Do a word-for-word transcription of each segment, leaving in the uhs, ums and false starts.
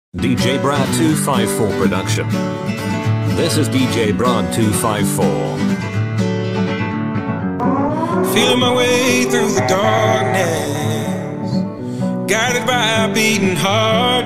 D J Brad two five four production. This is D J Brad two five four. Feeling my way through the darkness, guided by a beating heart.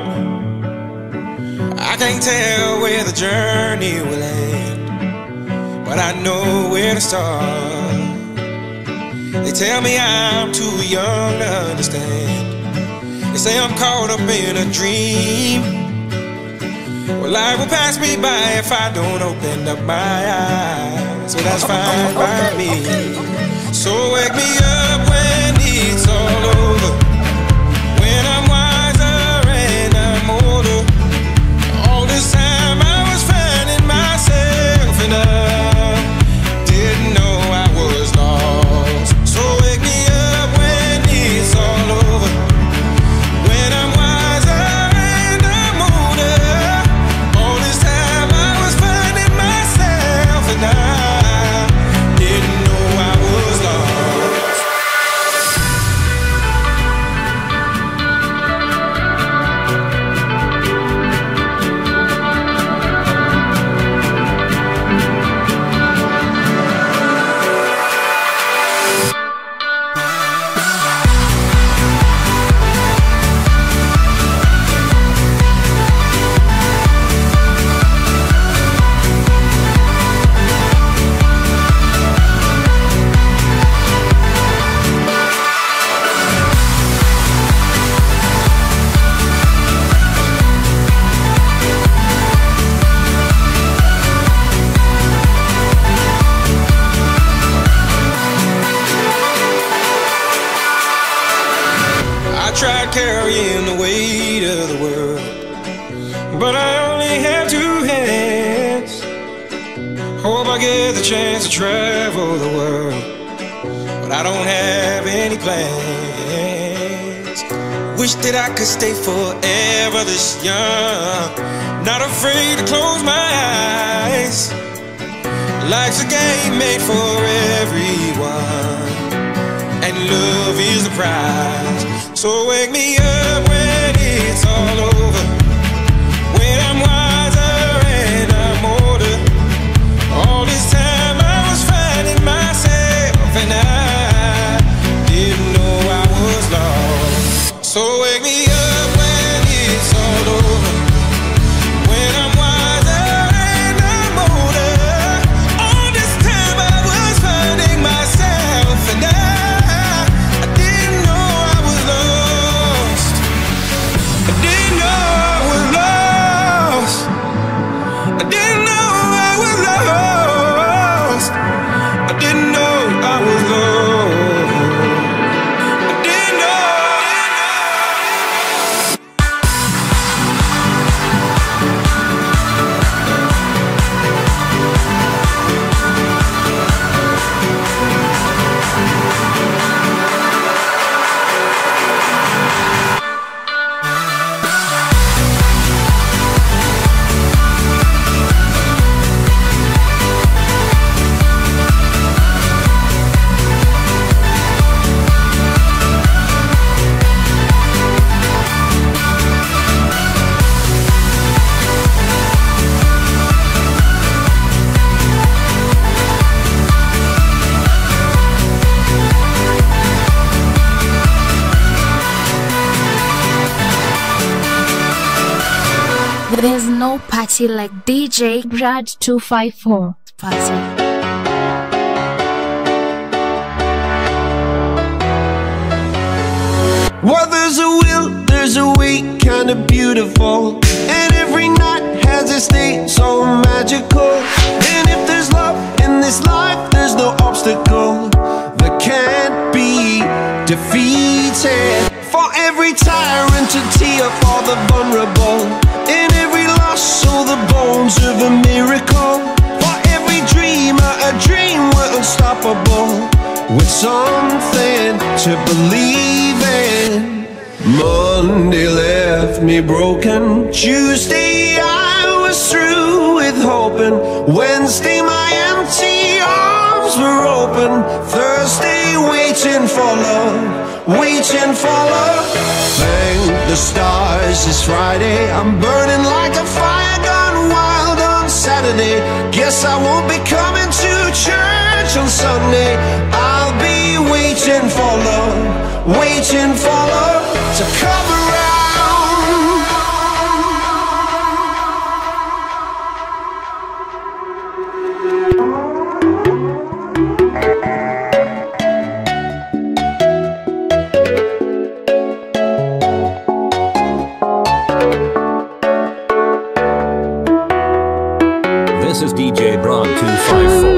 I can't tell where the journey will end, but I know where to start. They tell me I'm too young to understand. They say I'm caught up in a dream. Well, life will pass me by if I don't open up my eyes. So that's fine by me. So wake me up when it's all over, when I'm wiser and I'm older. All this time I was finding myself and I didn't know I was lost. So wake me up when it's all over, when I'm wiser and I'm older. All this time I was finding myself and I didn't know I was lost. I tried carrying the weight of the world, but I only have two hands. Hope I get the chance to travel the world, but I don't have any plans. Wish that I could stay forever this young, not afraid to close my eyes. Life's a game made for everyone, and love is the prize. So wake me up when it's all over, when I'm wiser and I'm older. All this time I was finding myself and I didn't know I was lost. So wake me up when it's all over, when I'm wiser and I'm older. All this time I was finding myself and I There's no party like D J Brad two five four party. Well, there's a will, there's a way, kinda beautiful, and every night has a state so magical. And if there's love in this life, there's no obstacle that can't be defeated. For every tyrant to tear for the vulnerable, in every loss, all the bones of a miracle. For every dreamer, a dream we're unstoppable, with something to believe in. Monday left me broken, Tuesday I was through with hoping, Wednesday my empty arms were open, Thursday waiting for love, waiting for love. Thank the stars, it's Friday. I'm burning like a fire gone wild on Saturday. Guess I won't be coming to church on Sunday. I'll be waiting for love, waiting for love to come around. This is D J Braun two five four.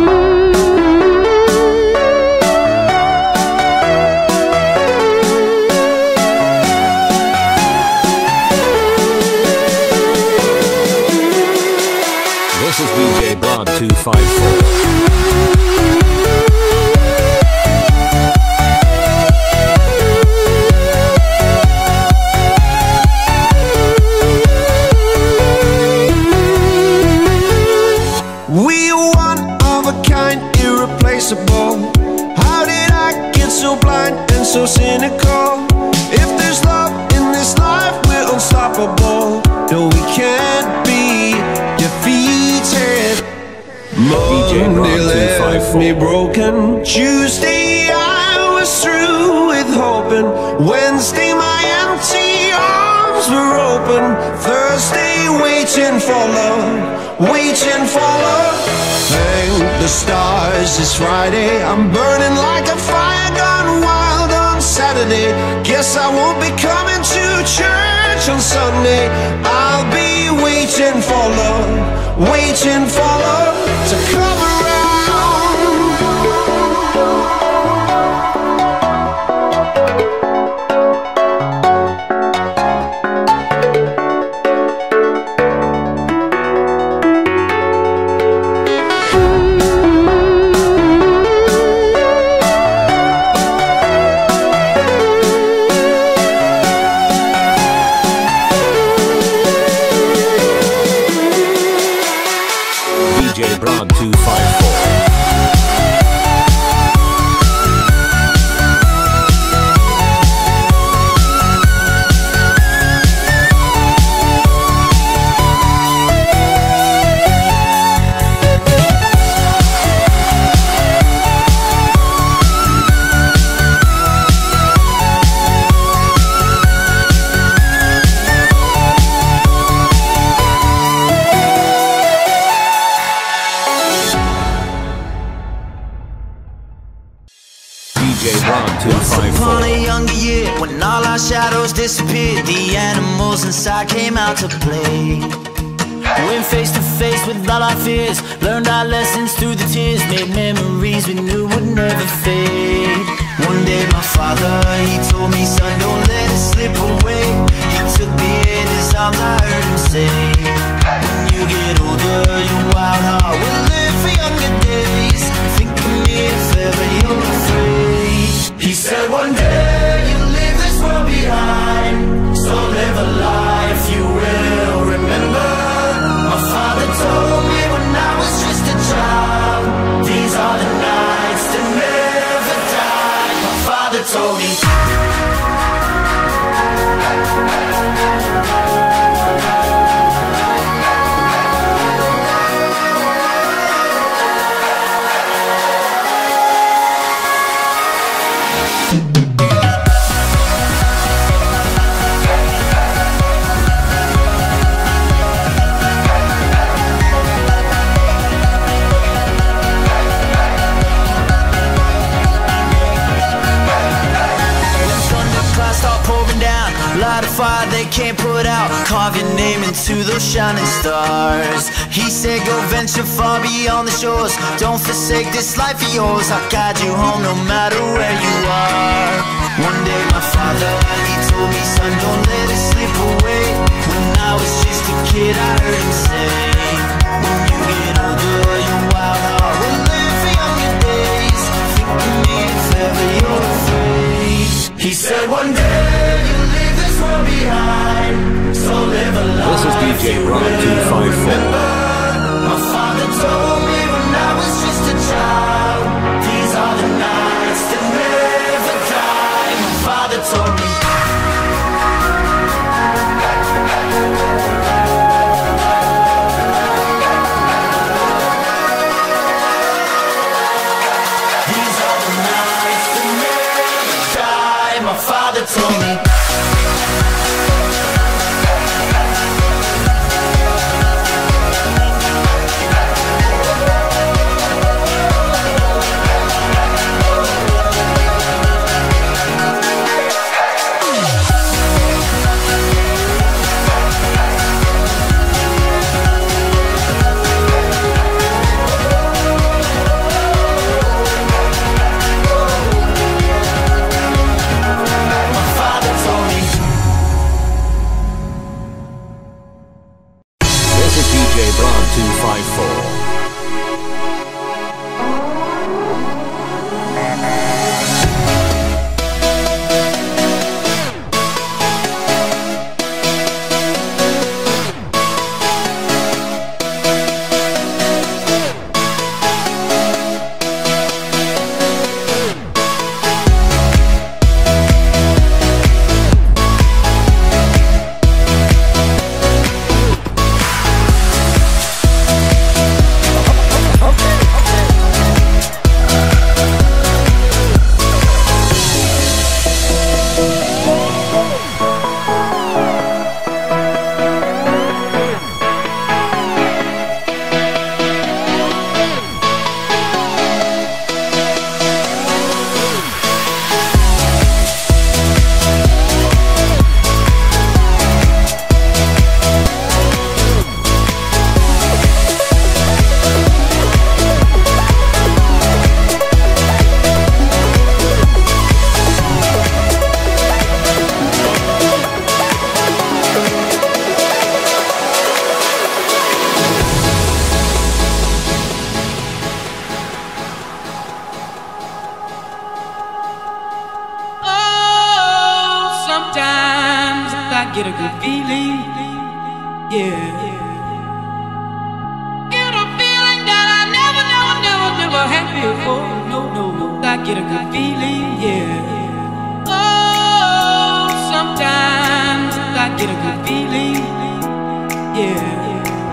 This is D J Braun two five four. How did I get so blind and so cynical? If there's love in this life, we're unstoppable. No, we can't be defeated. Monday left me broken. Tuesday I was through with hoping. Wednesday my empty arms were open. Thursday waiting for love, waiting for love. Thank the stars, it's Friday. I'm burning like a fire gone wild on Saturday. Guess I won't be coming to church on Sunday. I'll be waiting for love, waiting for love to come around. D J Braun two five four. Once upon a younger year, when all our shadows disappeared, the animals inside came out to play. Went face to face with all our fears, learned our lessons through the tears, made memories we knew would never fade. One day my father, he told me, son, don't let it slip away. He took me in his arms, I heard him say, when you get older, your wild heart will live for younger days. Think of me if ever you're afraid. He said one day you'll leave this world behind, so live a life you will remember. My father told me when I was just a child, these are the nights that never die. My father told me. Light a fire they can't put out, carve your name into those shining stars. He said go venture far beyond the shores, don't forsake this life of yours. I'll guide you home no matter where you are. One day my father, he told me, son, don't let it slip away. When I was just a kid I heard him say, when you get older your wild heart will live for younger days. Think of me if ever you're afraid. He said one day you'll leave this world behind, so live a life. This is D J Braun two five four. My father told me when I was just a child, these are the nights that never die. J Broad two five four. Get a good feeling, yeah. Get a feeling that I never, never, never, never had before. No, no, no. I get a good feeling, yeah. Oh, sometimes I get a good feeling, yeah.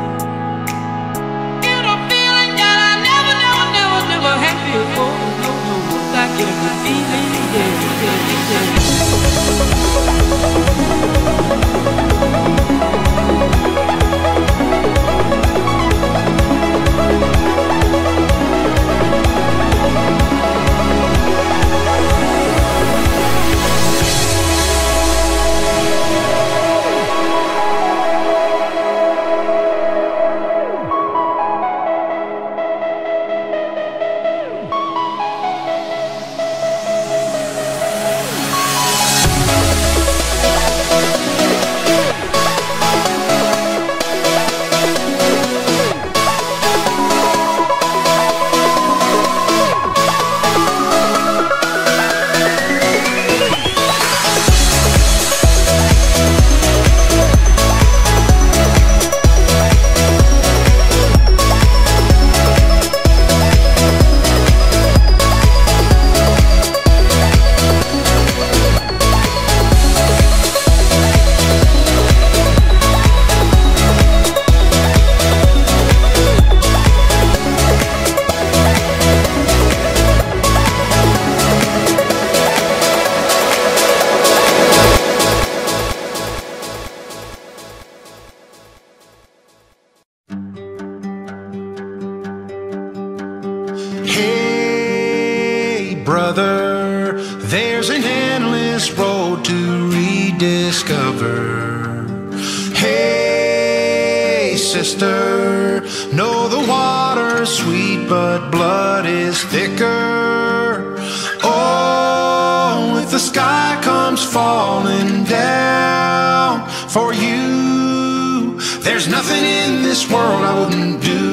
Get a feeling that I never, never, never, never had before. No, no, no. I get a good feeling, yeah, yeah, yeah. Brother, there's an endless road to rediscover. Hey, sister, know the water's sweet, but blood is thicker. Oh, if the sky comes falling down for you, there's nothing in this world I wouldn't do.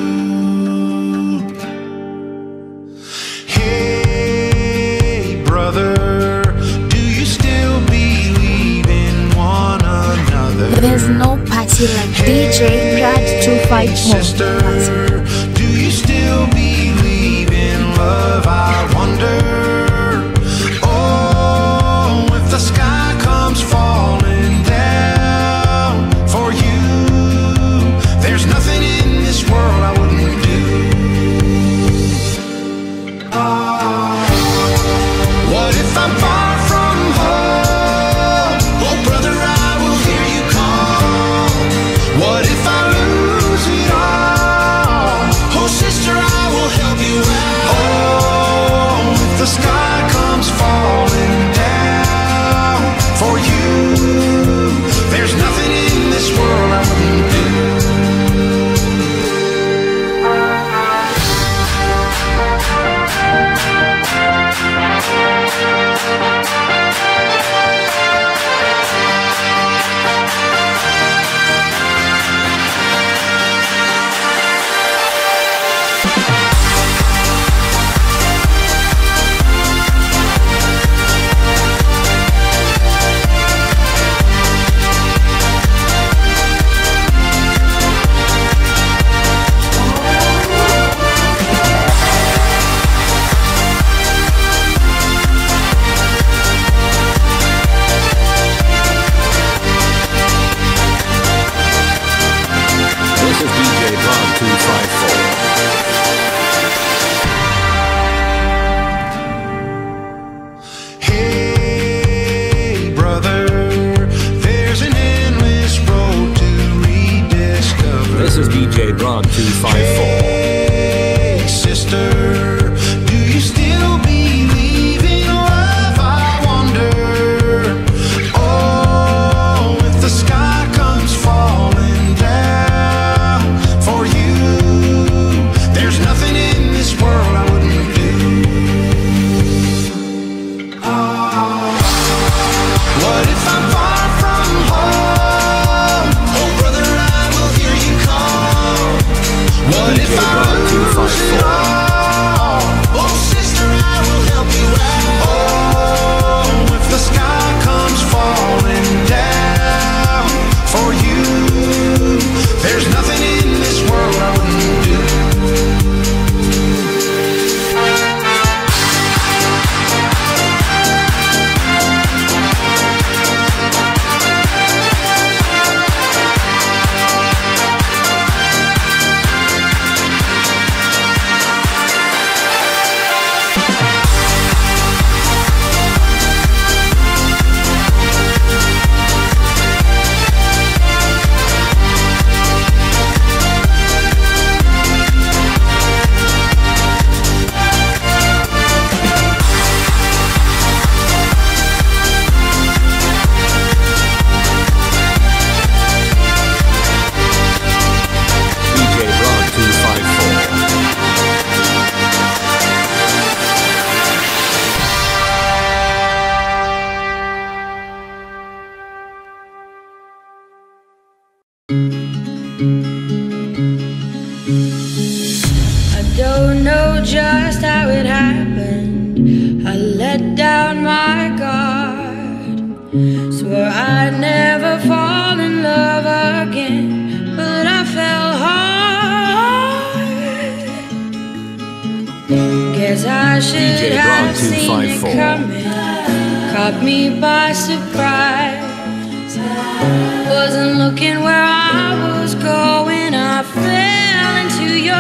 There's no party like D J Brad two five four. Sister, do you still believe in love? I wonder. Oh, if the sky comes falling down for you, there's nothing in this world I wouldn't do. Oh, what if I'm far from home? Oh, brother, I will hear you call. What if I lose it all? Oh, sister, I will help you out. Oh, if the sky comes falling down for you, there's nothing in this world I wouldn't do. J Broad two five four. Hey, sister, do you still believe in love? I wonder. Oh, if the sky comes falling down for you, there's nothing in this world I wouldn't do. Oh, what if I'm far from home? Oh, brother, I will hear you call. What if I lose it all? Oh, sister, I will help you out. Oh, if the sky comes falling down for you, there's nothing in this world I wouldn't do. I don't know just how it happened. I let down my guard. Swore I'd never fall in love again, but I fell hard. Guess I should have seen it coming. Caught me by surprise. Wasn't looking where I was going. I fell into your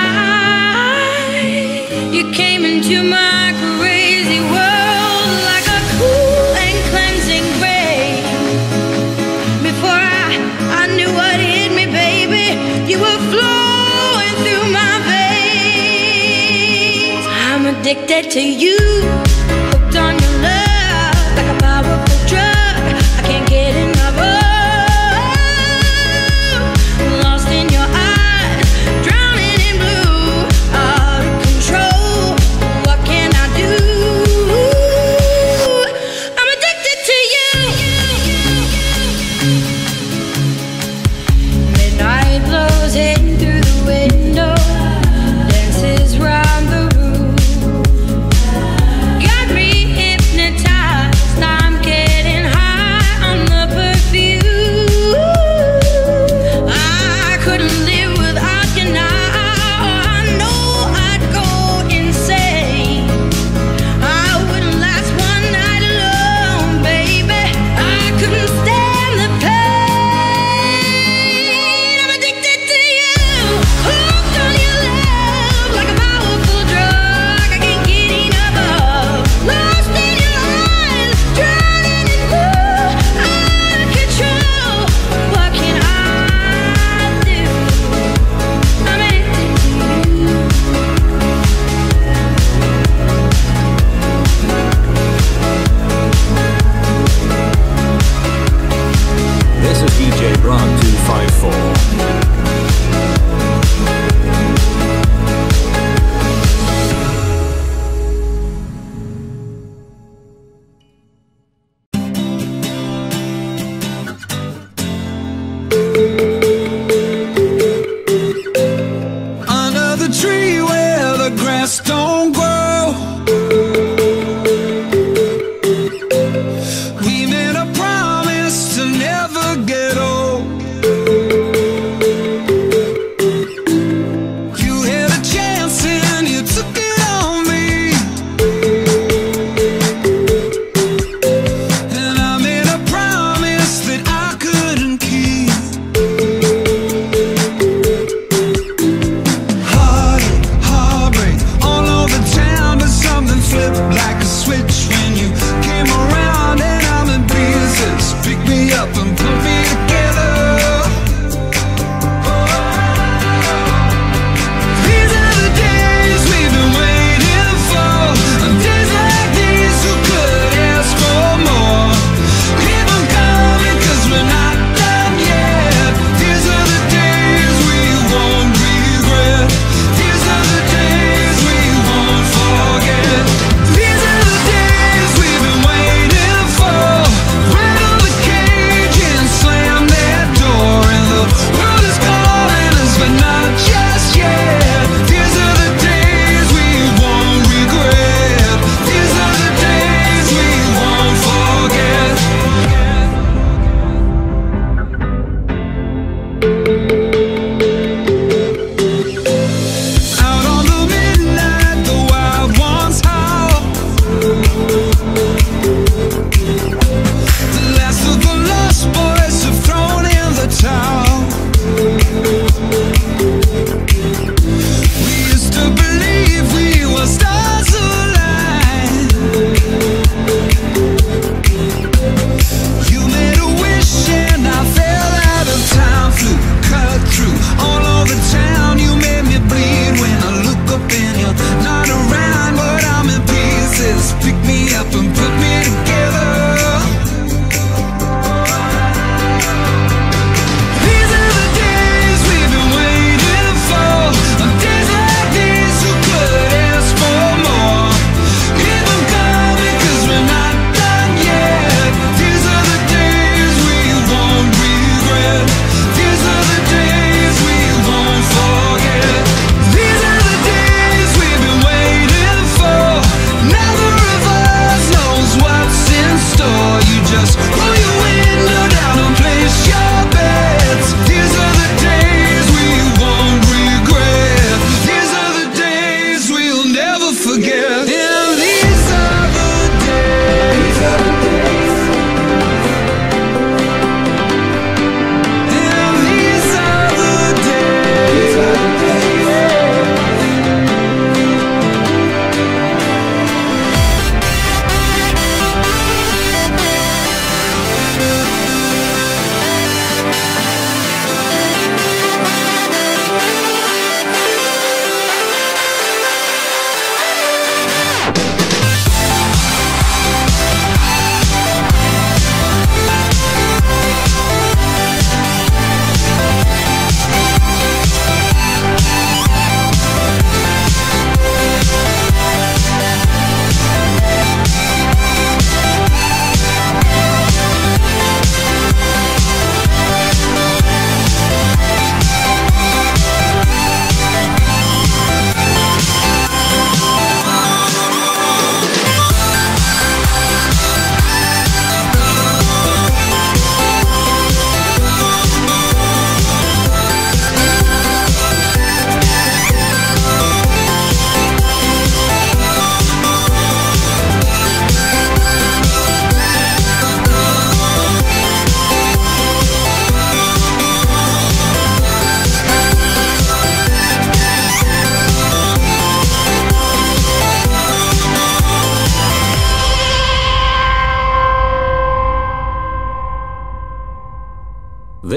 eyes. You came into my crazy world like a cool and cleansing rain. Before I, I knew what hit me, baby, you were flowing through my veins. I'm addicted to you, hooked on your love like a powerful drug. I can't get enough of. Lost in your eyes, drowning in blue, out of control. What can I do? I'm addicted to you. Midnight blows in through the window, dances round the room. Got me hypnotized, I'm getting high on the perfume. I couldn't live without you now. I know I'd go insane. I wouldn't last one night alone, baby. I couldn't stand the pain. I'm addicted to you, hooked on your love like a powerful drug. I can't get enough of. Lost in your eyes, drowning in blue, out of control. What can I do? I'm addicted to you. This is D J Broad two five four. Under the tree where the grass don't grow, we made a promise to never get old.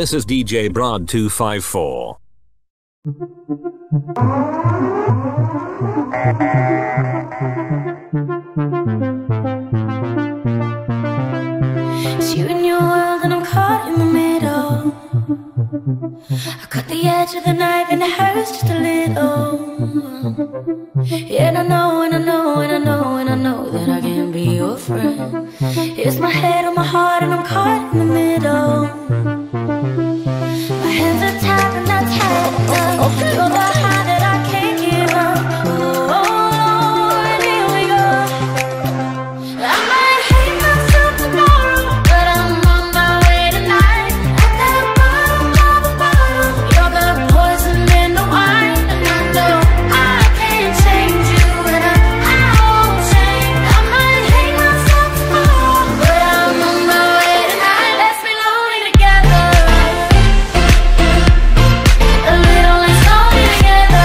This is D J Brad two five four. It's you and your world and I'm caught in the middle. I cut the edge of the knife and it hurts just a little. Yeah, and I know, and I know, and I know, and I know that I can't be your friend. Here's my head on my heart and I'm caught in the middle. My hands are tied and I'm tied up. You're the high that I can't give up. Oh, Lord, here we go. I might hate myself tomorrow, but I'm on my way tonight. At the bottom of the bottle, you're the poison in the wine. And I know I can't change you, and I, I won't change. I might hate myself tomorrow, but I'm on my way tonight. Let's be lonely together, a little less lonely together.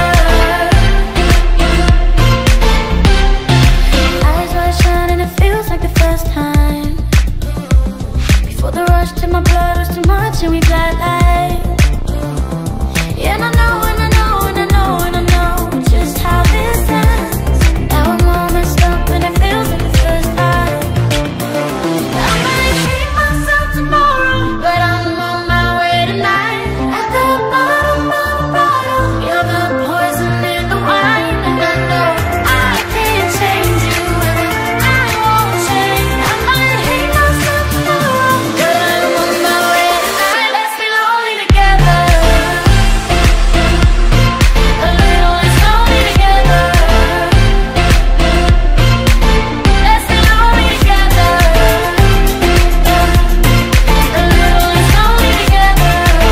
Eyes wide shut and it feels like the first time. Before the rush to my blood was too much and we got light. Yeah, and I know, and I know, and I know, and I know just how this ends. Now I'm all messed up and it feels like the first time. I might hate myself tomorrow, but I'm on my way tonight. At the bottom of the bottle, you're the poison in the wine. And I know I can't change you, and I won't change. I might hate myself tomorrow, but I'm on my way tonight. Let's be lonely together, a little less lonely together. Let's be lonely together, a little less lonely together.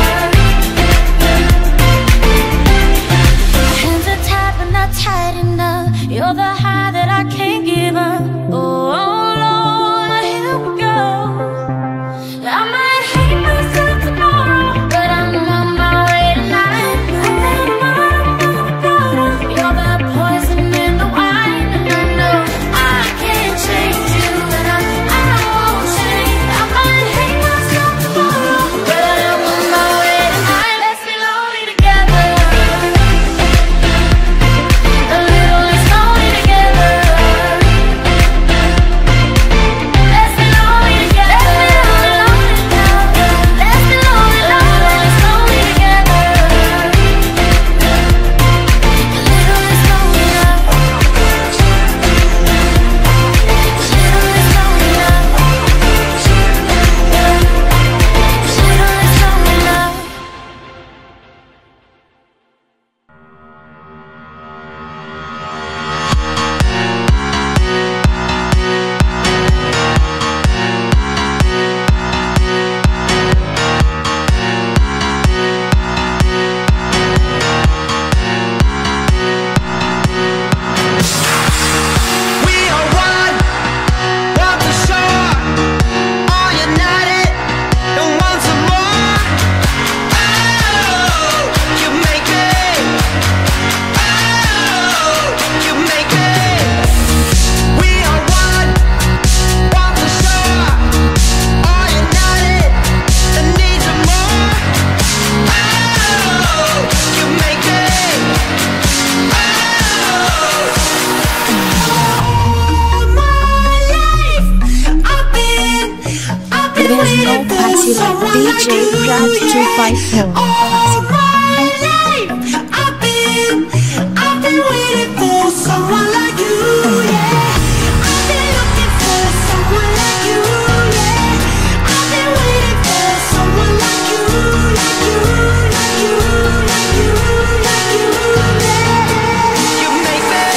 Hands are tied but not tight enough. You're the high that I can't give up. Oh, Lord, here we go. I might hate myself tomorrow, but I'm on my way tonight. At the bottom of the bottle, you're the poison in the wine. And I know I can't change you, and I, I won't change. I might hate myself tomorrow, but I'm on my way tonight. Let's be lonely together, a little less lonely together. Let's be lonely together, let's be lonely, lonely, less lonely together. A little less lonely love, a little less lonely love, a little less lonely love. We are one, want the shore, all united and want some more. Oh, you make me. Oh, you make me. We are one, want the shore, all united and need some more. Oh, you make me. There's no party like D J Brad two five four. All my life, I've been, I've been waiting for someone like you, yeah. I've been looking for someone like you, yeah. I've been waiting for someone like you, like you, like you, like you, like you, yeah. You make me.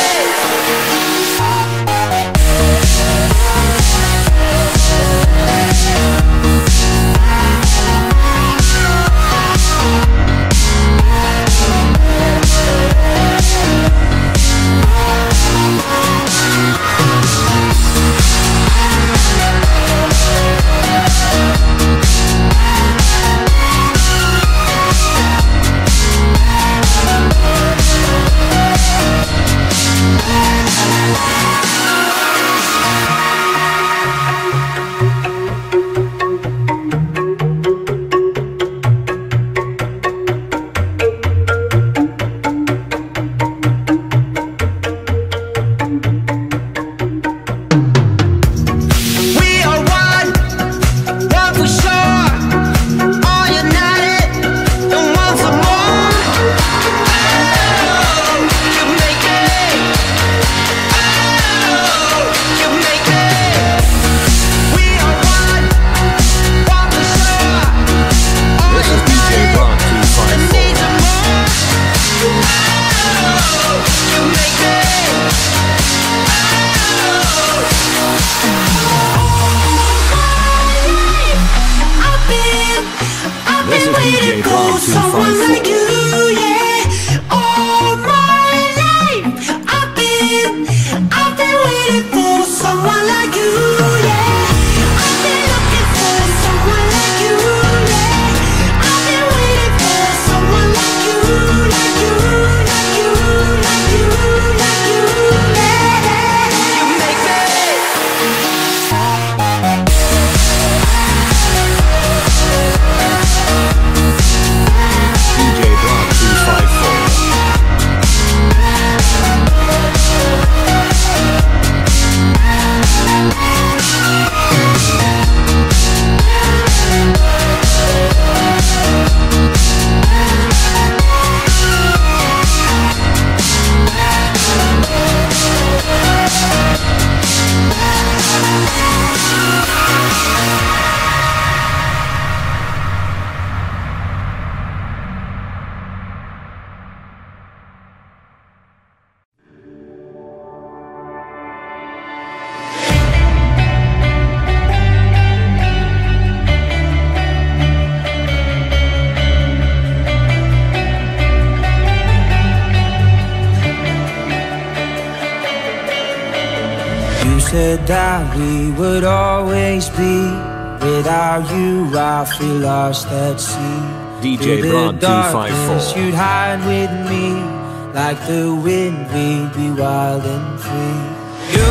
said that we would always be. Without you, I feel lost at sea. D J Broad two five four. You'd hide with me, like the wind, we'd be wild and free. You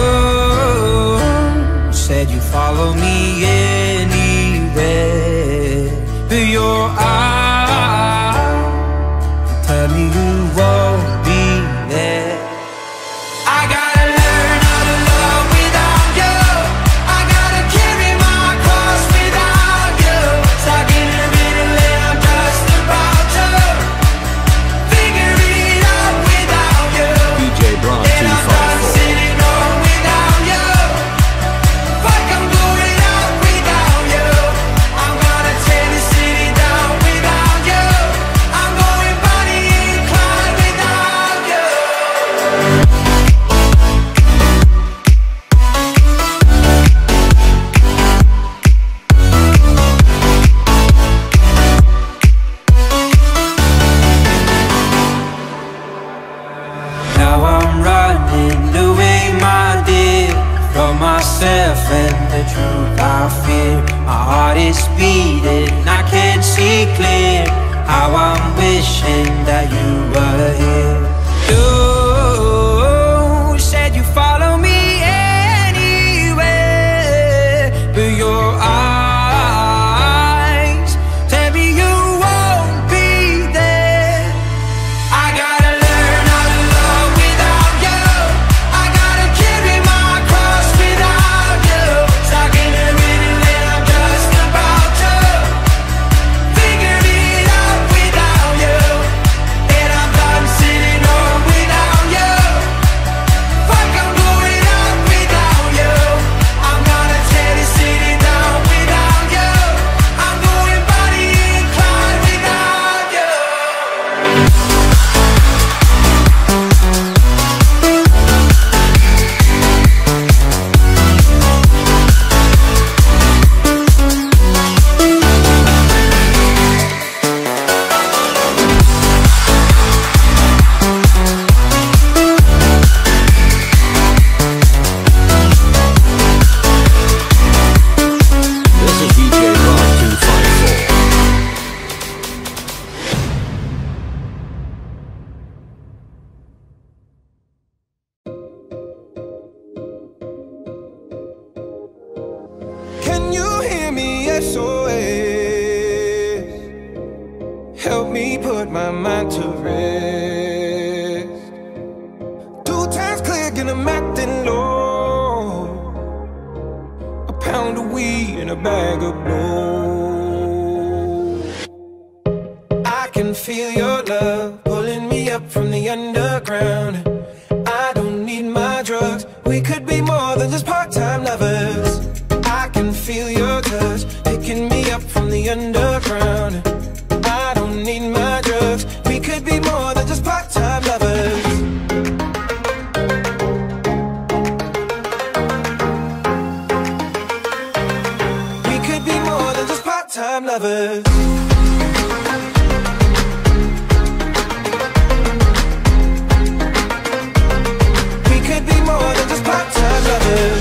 said you'd follow me anywhere, but your eyes tell me you won't be there. I gotta learn how to love without you. I gotta carry my cross without you. Stuck in the middle and I'm just about to figure it out without you. D J Broad two five four. And the truth I fear, my heart is beating, I can't see clear. How I'm wishing that you were here. You said you follow me anywhere, but your eyes tell me you won't be there. I gotta learn how to love without you. I gotta carry my cross without you. Stuck in the middle and I'm just about to figure it out without you. And I'm done sitting home without you. Fuck, I'm going out without you. I'm gonna tear the city down without you. I'm going body inclined without you. This is D J Broad two five four. Can you hear me? S O S. Help me put my mind to rest. Two times clear, and I'm acting low. A pound of weed and a bag of blow. I can feel your love pulling me up from the underground. I don't need my drugs. We could be more than just part-time lovers. I can feel your touch picking me up from the underground. I don't need my drugs. We could be more than just part-time lovers. We could be more than just part-time lovers. We could be more than just part-time lovers.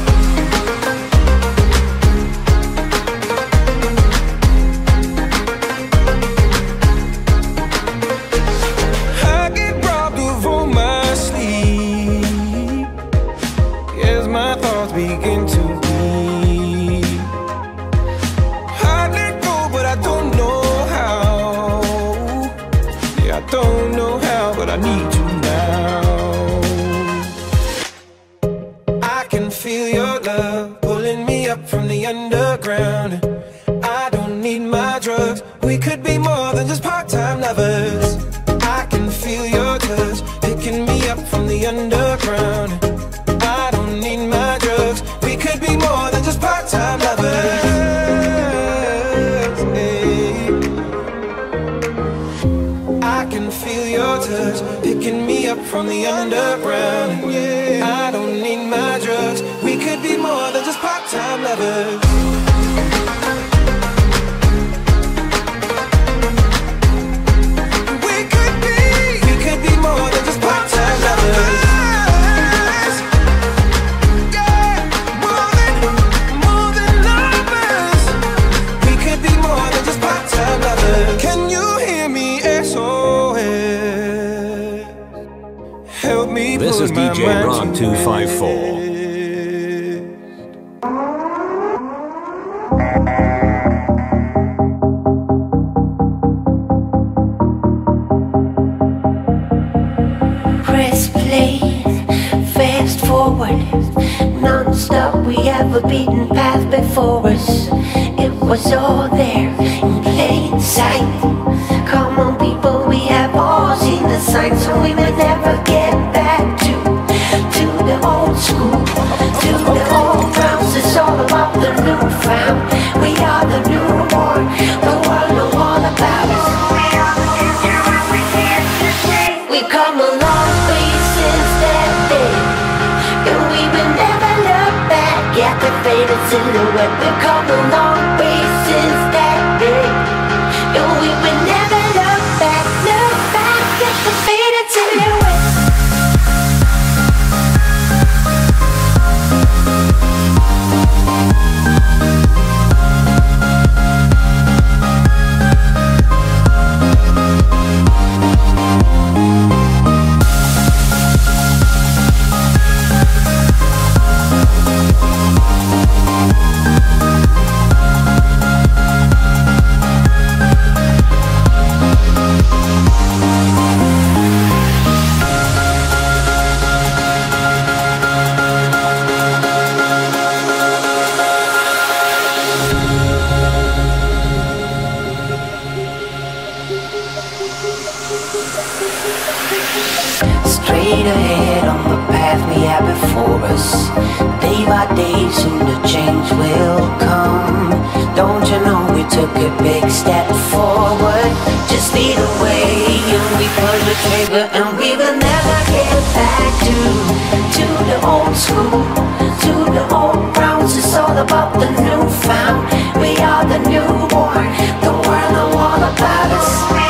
I get robbed of all my sleep as my thoughts begin to bleed. I let go, but I don't know how. Yeah, I don't know how, but I need you now. I can feel your love pulling me up from the underground. I don't need my drugs. We could be more than just part-time lovers. I can feel your touch picking me up from the underground. I don't need my drugs. We could be more than just part-time lovers. Hey. I can feel your touch picking me up from the underground. Yeah. I don't need my drugs. We could be more than just part-time lovers. More than just part-time lovers. Yeah. S O S. Help me This put is my D J mind Ron to two five four. rest. Press play, fast forward, non-stop. We have a beaten path before us. It was all there in plain sight. Come on, people, we have all seen the signs, so we will never get back to to the old school, to the old grounds. It's all about the new found. We are the newborn. The world know all about us. We've come a long way since that day, and we will never look back at the faded silhouette. We've come a long way since that day, and we will never look back, look back at the faded silhouette. Straight ahead on the path we have before us. Day by day, soon the change will come. Don't you know we took a big step forward? Just lead the way and we pull the trigger, and we will never get back to to the old school, to the old grounds. It's all about the new found. We are the newborn. The world know all about us.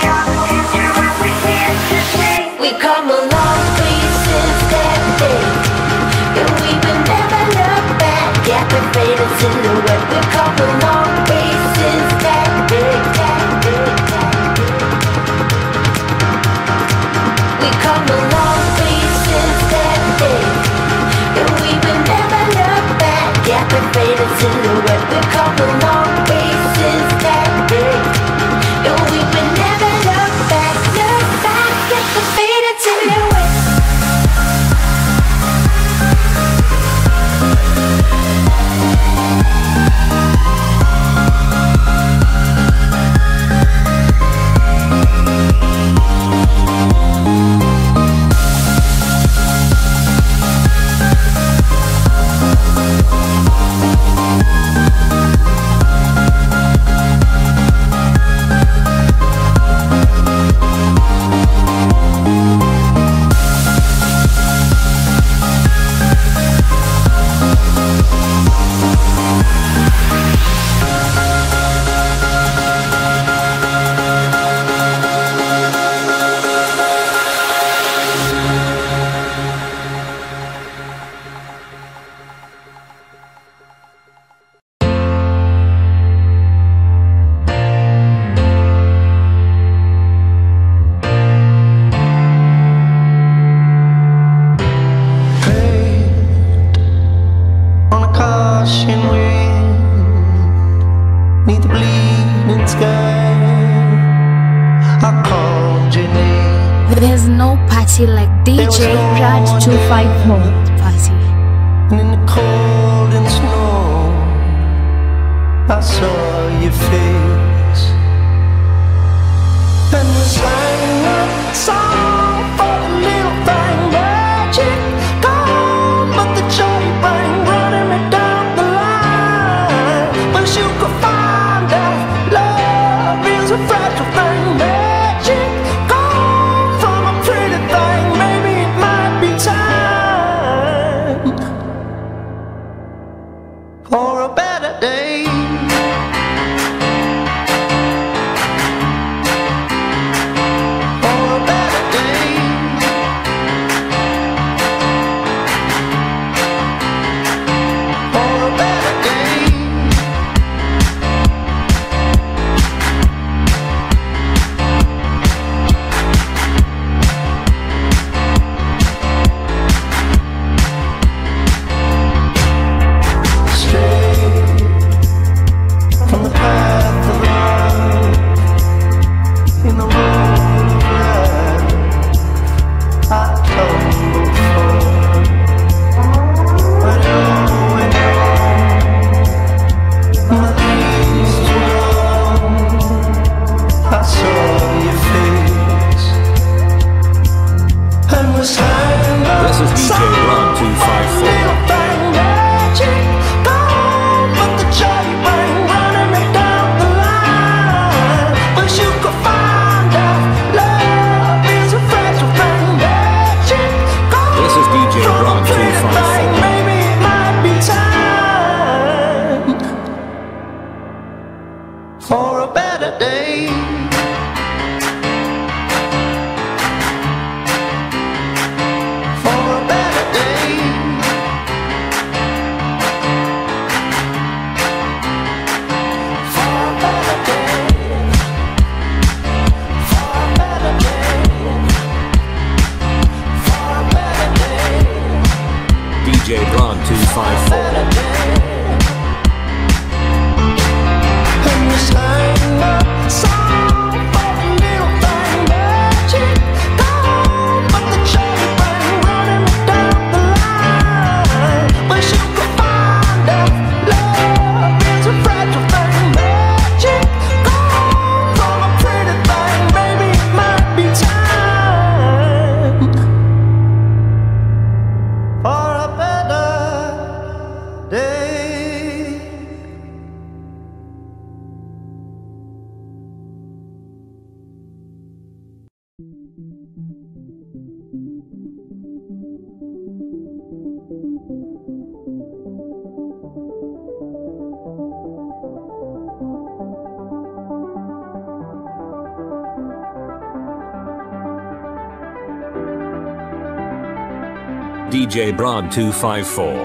We've come a long way since that day, and we will never look back at the faded silhouette. We've come a long way since that day, that day, that day. We've come a long way since that day, and we will never look back at the faded silhouette. We've come a long way since that day, and we will never look back, look back at the faded silhouette. There's no party like D J Rad two five four party. And in the cold and snow, I saw your face, and we sang a song for the little thing. Magic gone, but the joy bring running me down the line. Wish you could find out love is a fragile thing. Magic gone from a pretty thing. Maybe it might be time for a better day. D J Broad two five four.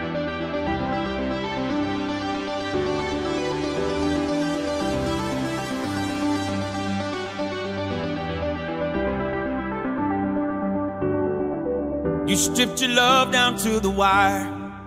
You stripped your love down to the wire,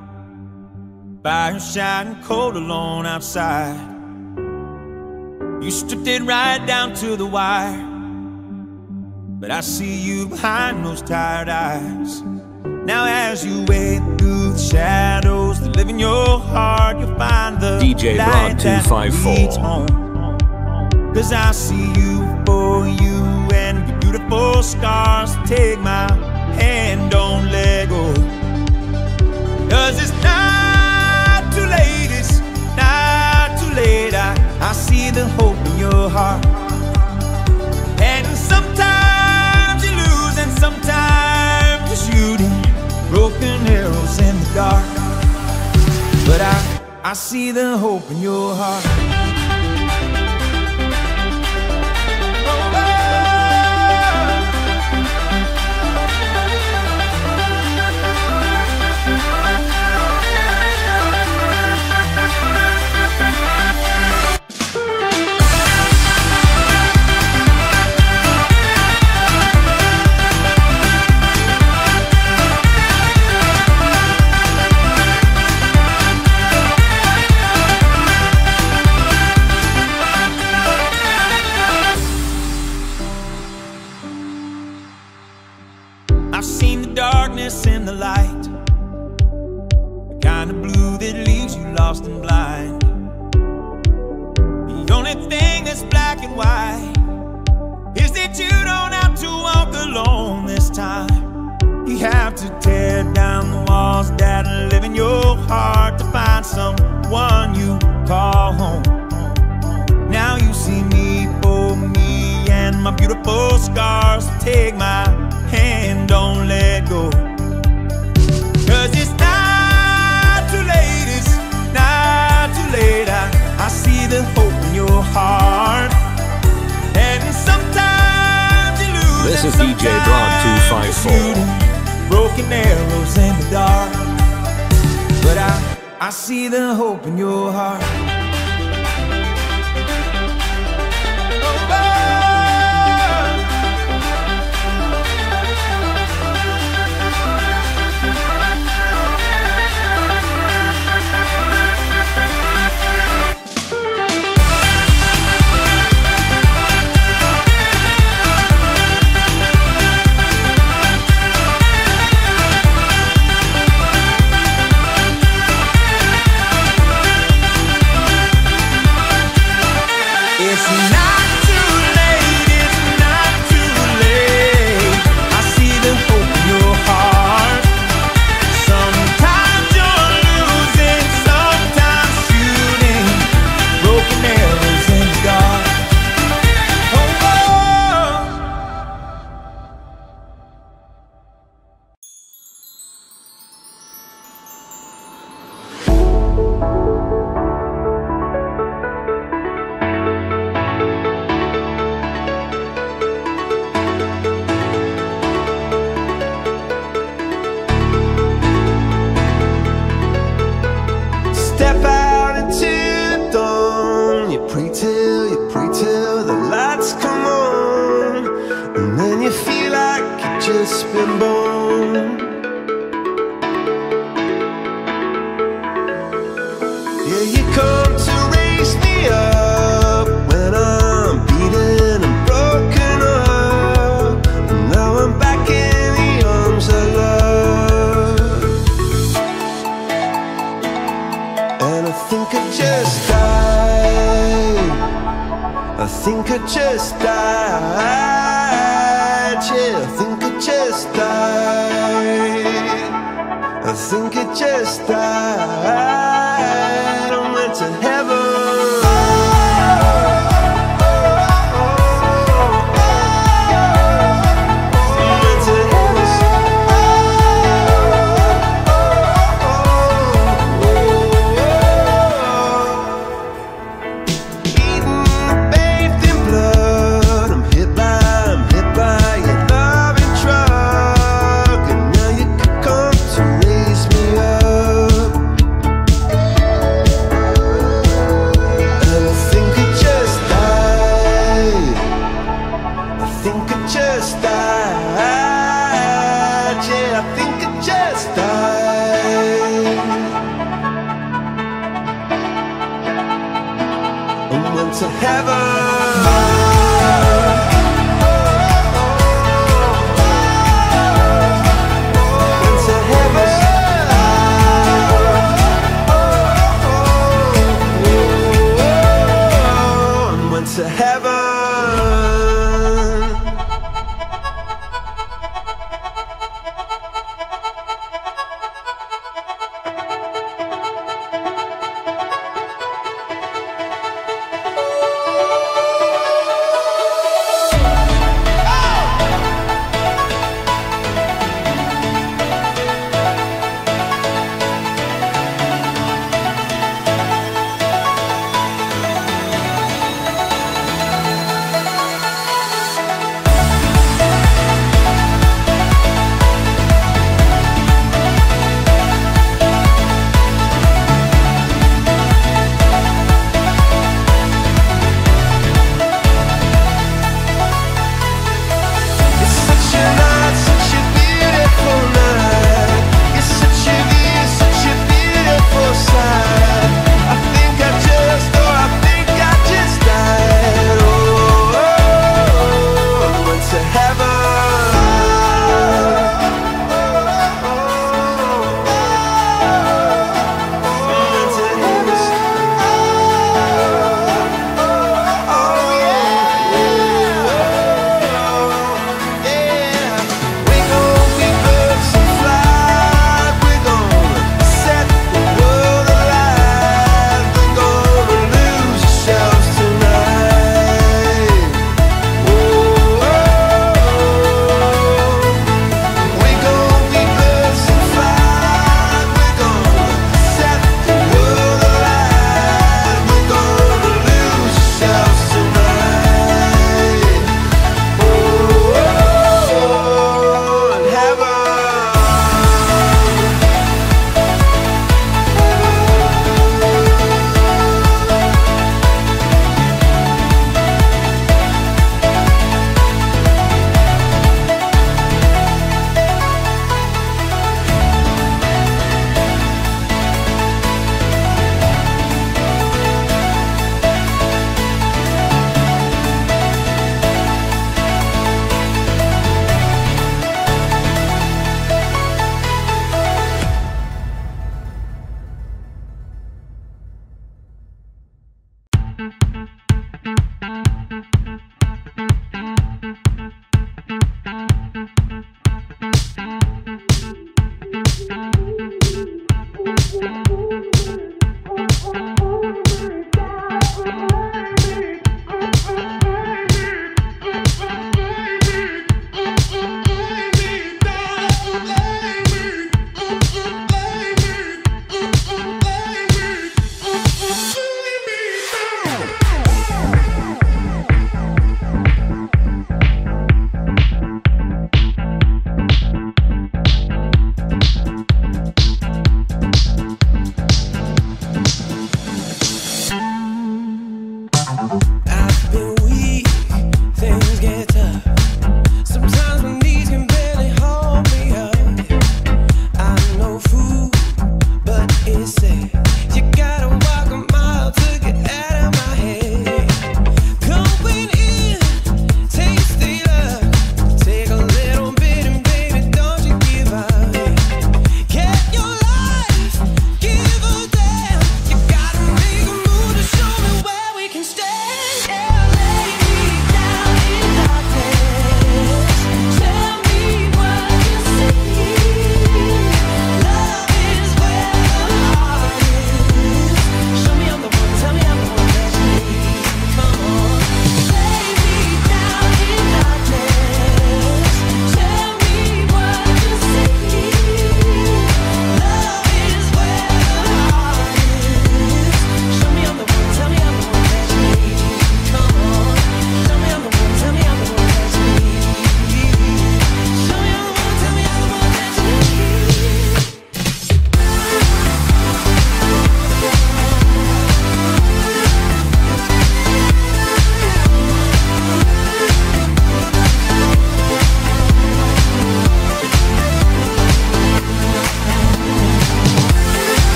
fire shining cold alone outside. You stripped it right down to the wire, but I see you behind those tired eyes. Now as you wade through the shadows that live in your heart, you'll find the D J Broad two five four. leads home. Cause I see you for you and your beautiful scars. Take my hand, don't let go. Cause it's not too late, it's not too late. I, I see the hope in your heart. And sometimes you lose and sometimes you're shooting broken arrows in the dark. But I, I see the hope in your heart. I've seen the darkness in the light, the kind of blue that leaves you lost and blind. The only thing that's black and white is that you don't have to walk alone this time. You have to tear down the walls that live in your heart to find someone you call home. Now you see me for me and my beautiful scars. Take my hand, don't let go. Cause it's not too late, it's not too late. I, I see the hope in your heart. And sometimes you lose. This is D J Broad two five four. Broken arrows in the dark. But I, I see the hope in your heart. It's not too late, it's not too late. I see the hope in your heart. Sometimes you're losing, sometimes shooting broken arrows in the dark. Oh, oh. Step out into the dawn. You pray till, you pray till the lights come on, and then you feel like you've just been born. Yeah, you come to raise me up when I'm beaten and broken up, and now I'm back in the arms of love. And I think I just died. I think I just died. Yeah, I think I just died. I think I just died. I went to heaven. To heaven.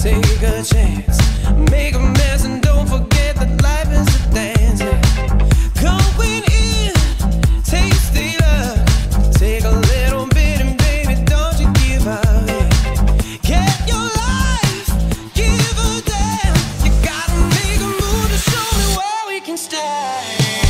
Take a chance, make a mess, and don't forget that life is a dance. Going in, taste the love. Take a little bit and baby, don't you give up. Get your life, give a damn. You gotta make a move to show me where we can stand.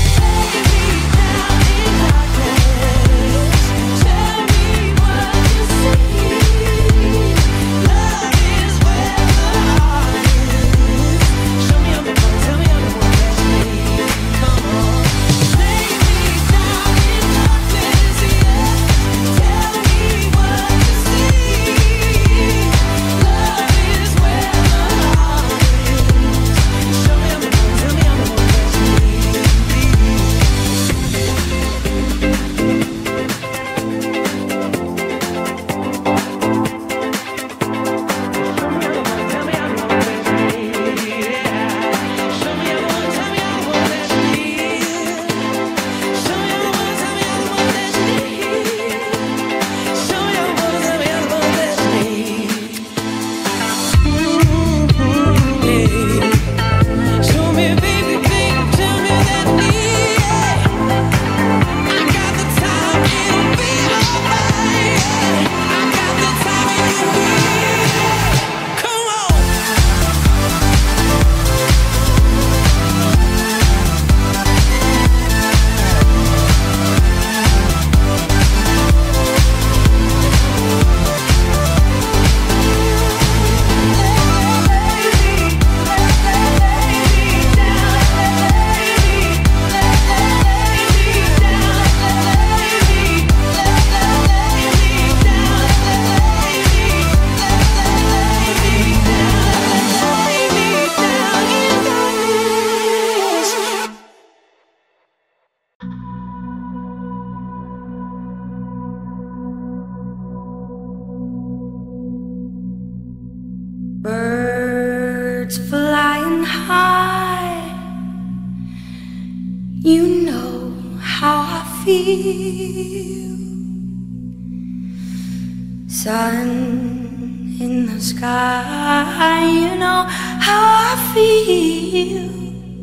Birds flying high, you know how I feel. Sun in the sky, you know how I feel.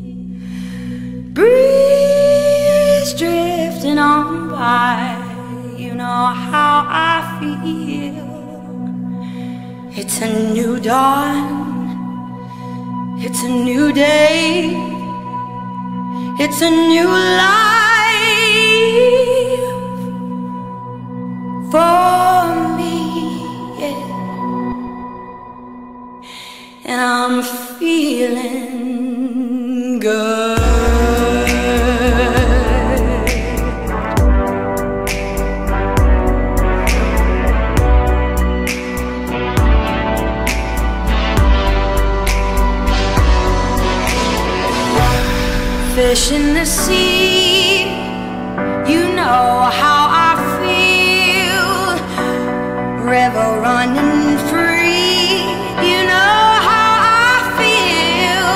Breeze drifting on by, you know how I feel. It's a new dawn, it's a new day, it's a new life for me, yeah. And I'm feeling good. Fish in the sea, you know how I feel. River running free, you know how I feel.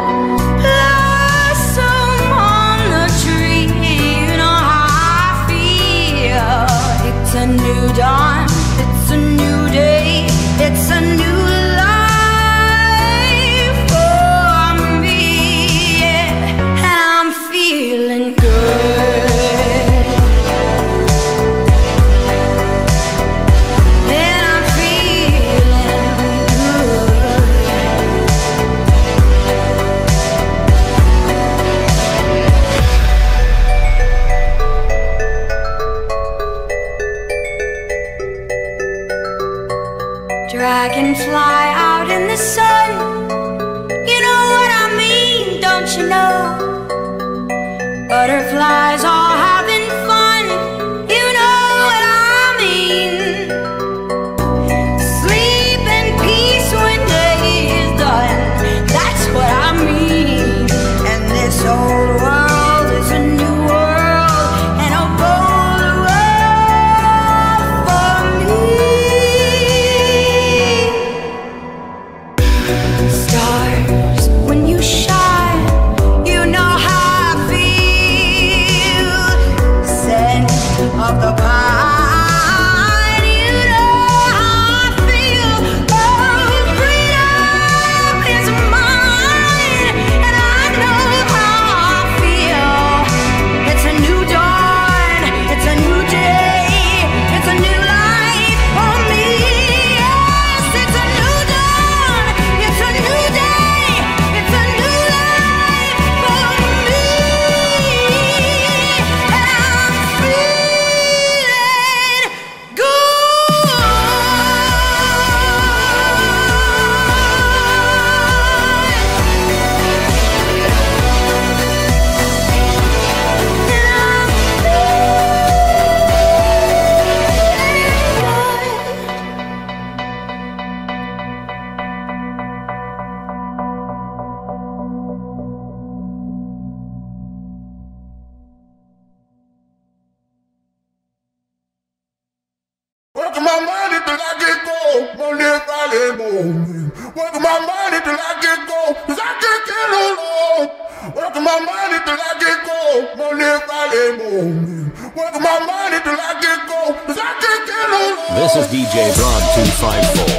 Blossom on the tree, you know how I feel. It's a new dawn, it's a new day, it's a new feeling good. And I'm feeling good. Dragonfly out in the sun, you know what I mean, don't you know? Butterflies all having fun, you know what I mean. Sleep in peace when day is done, that's what I mean. And this old world is a new world, and a bold world for me. morning. Working my money till I get gold, cause I can't get no love. Working my money till I get gold, Monday, Friday morning. Working my money till I get gold, cause I can't get no love. This is D J Broad two five four.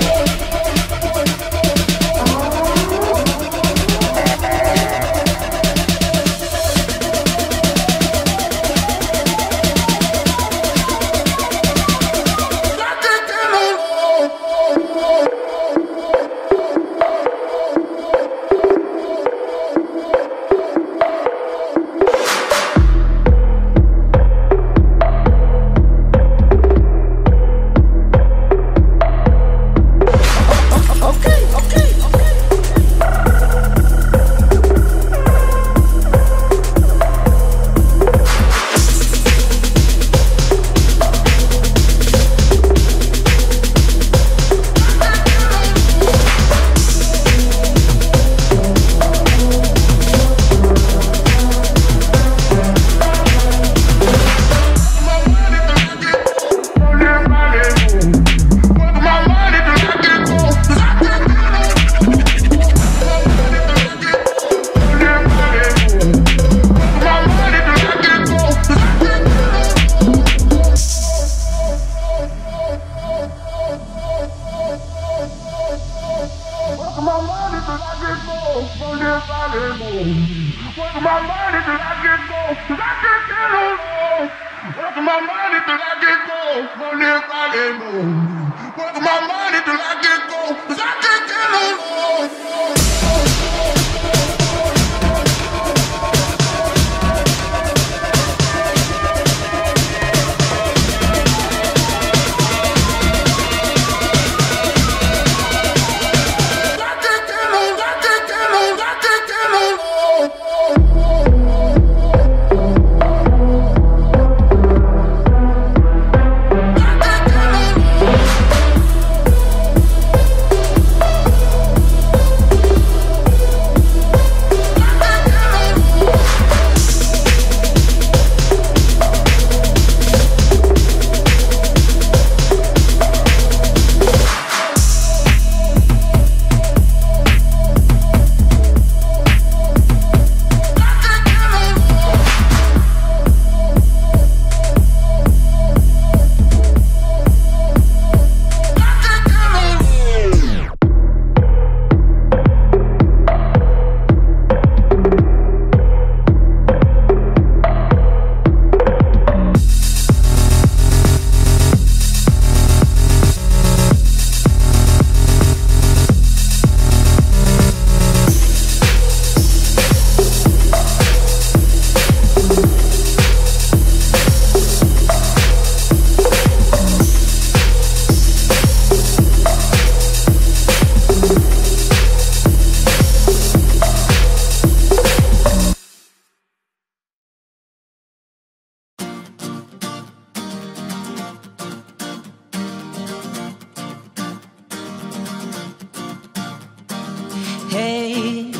Hey,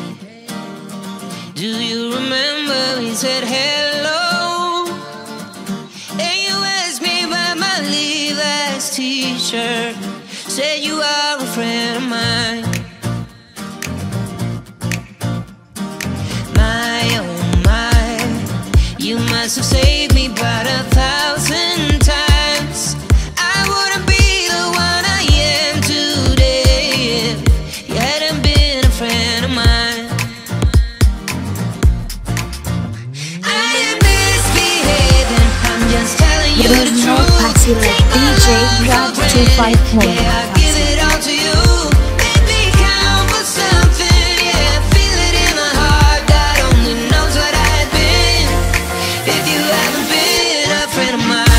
do you remember we said hello? And you asked me about my Levi's t-shirt. Said you are a friend of mine. My, oh my, you must have saved me about a thousand times. I wouldn't be the one I am today if you hadn't been a friend of mine. I am misbehaving, I'm just telling you the truth. There is no party like D J Brad two five four. Yeah, I give it all to you. Make me count for something. Yeah, feel it in my heart. God only knows what I've been if you haven't been a friend of mine.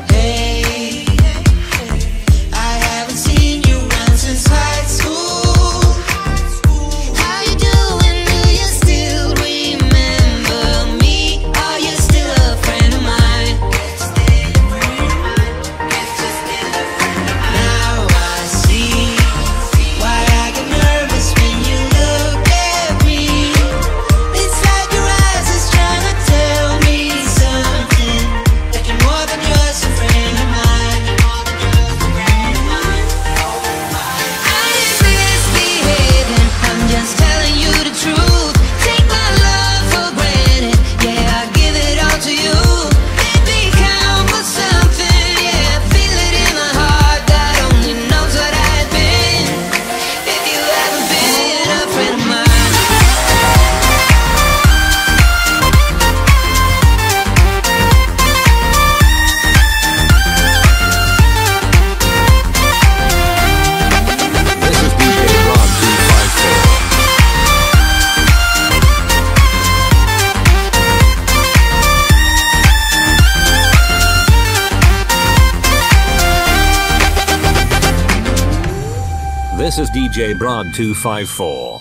Hey, I haven't seen you around since high school. This is D J Broad two five four.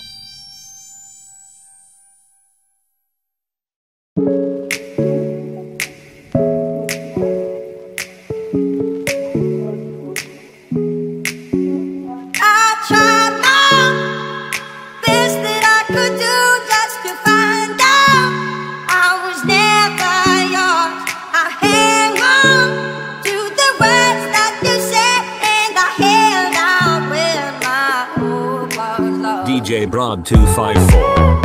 D J Broad two five four.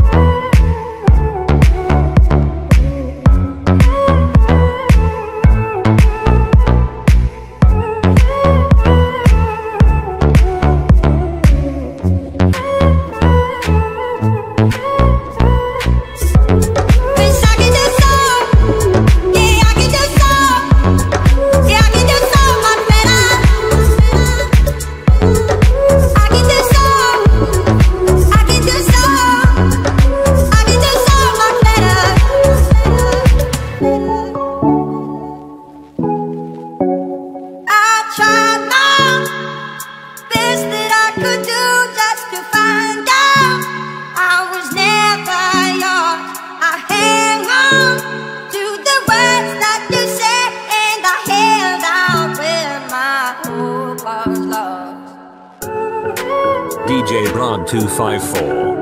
D J Broad two five four.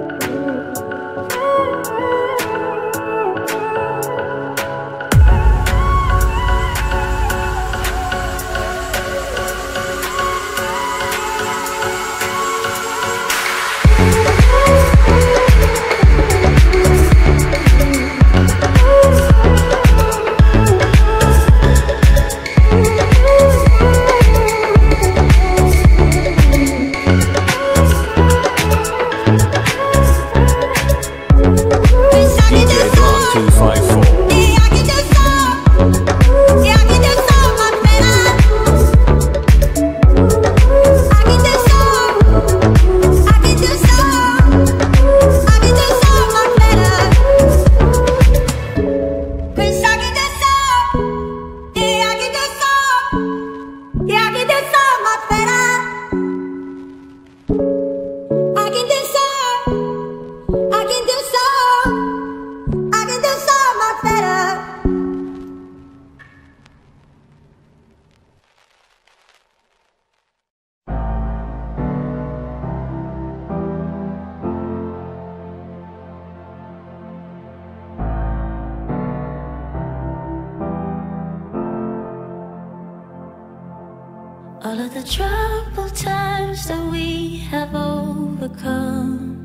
All of the troubled times that we have overcome,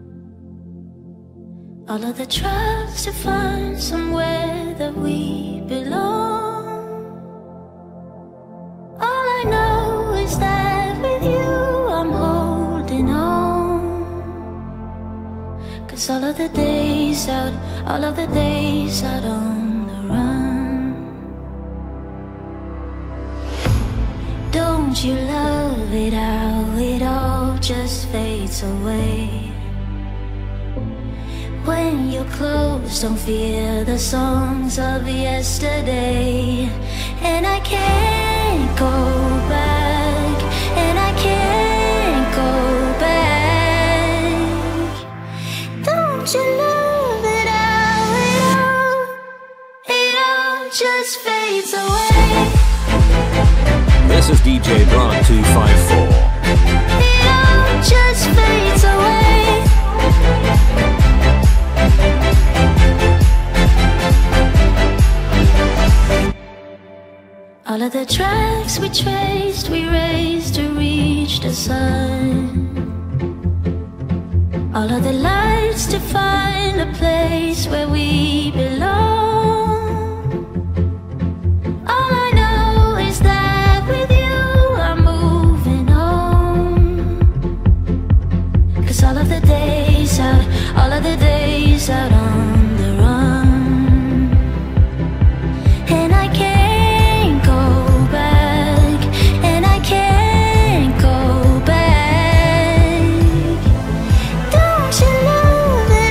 all of the tries to find somewhere that we belong. All I know is that with you I'm holding on. 'Cause all of the days out, all of the days out on the run. Don't you love it how it all just fades away? When you're close, don't fear the songs of yesterday. And I can't go back, and I can't go back. Don't you love it how it all, it all just fades away? This is D J Broad two five four. It all just fades away. All of the tracks we traced, we raced to reach the sun. All of the lights to find a place where we belong. All I know is that with you I'm moving on. 'Cause all of the days out, all of the days out on the run. And I can't go back, and I can't go back. Don't you love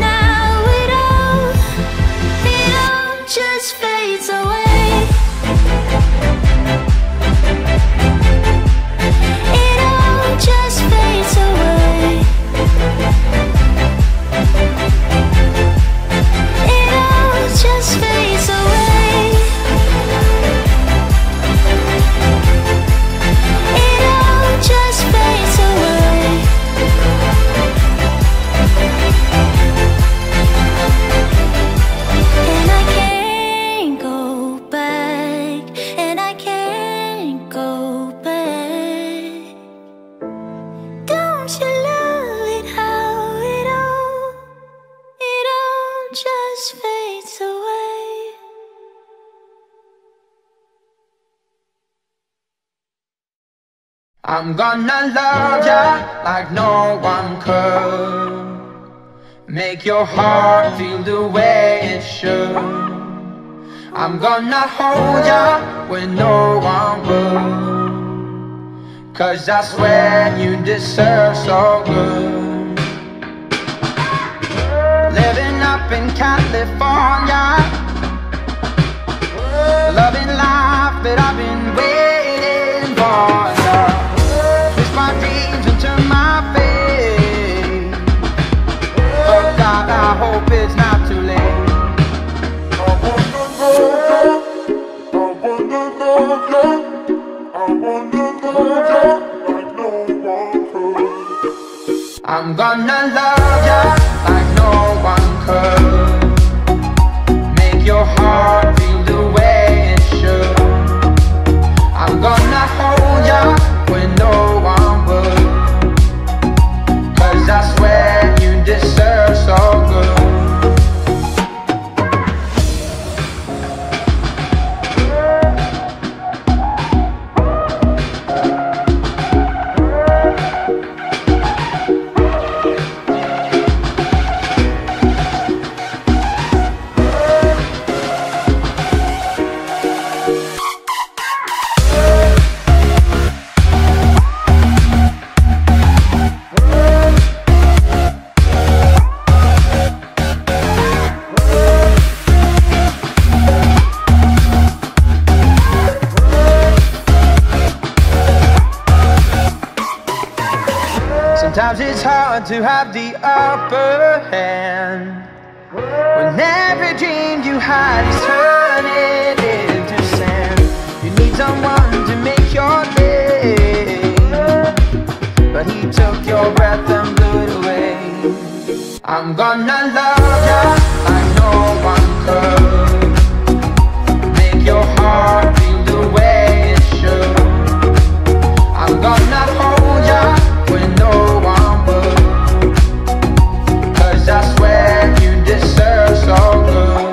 I'm gonna love ya like no one could. Make your heart feel the way it should. I'm gonna hold ya when no one will. 'Cause I swear you deserve so good. Living up in California, loving life that I've been waiting for. Twist my dreams into my fate. Oh God, I hope it's not too late. I'm gonna love ya like no one could. Make your heart feel the way it should. I'm gonna hold ya when no one would. 'Cause I swear you deserve so good. Sometimes it's hard to have the upper hand when every dream you had is turning into sand. You need someone to make your day, but he took your breath and blew it away. I'm gonna love ya like no one could. Make your heart feel the way it should. I'm gonna hold ya when no one would. 'Cause I swear you deserve so good.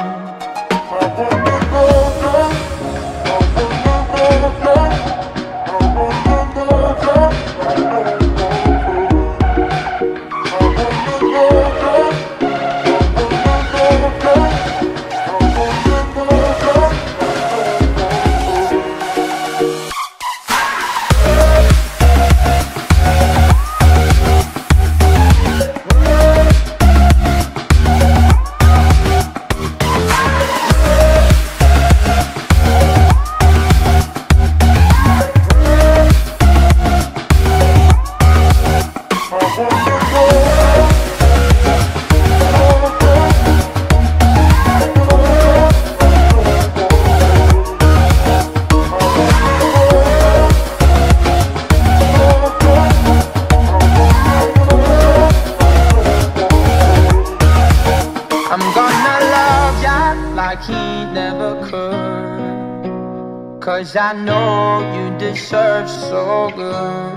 I'm gonna love ya like he never could. 'Cause I know you deserve so good.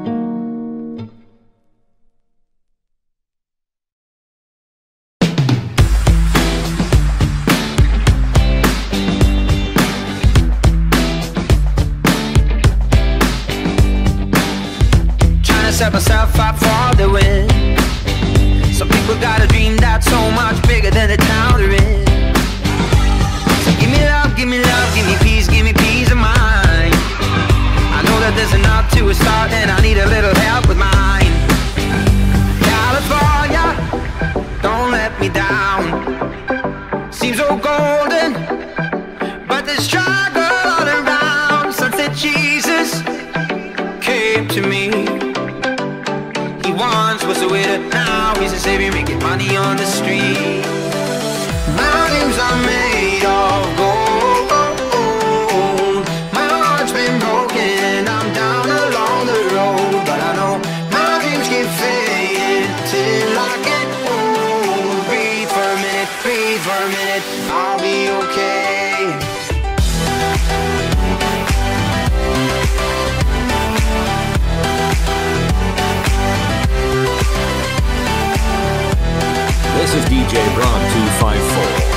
Trying to set myself up for the win. Some people got a dream that's so much bigger than the town they're in. So give me love, give me love, give me peace, give me peace of mind. I know that there's enough to a start and I need a little help with mine. California, don't let me down. Seems so golden, but there's struggle all around. Sunset Jesus came to me. He once was a widow, now he's a savior, making money on the street. Mountains are made of gold. My heart's been broken, I'm down along the road. But I know my dreams keep fading till I get home. Breathe for a minute, breathe for a minute, I'll be okay. This is D J Braun two five four.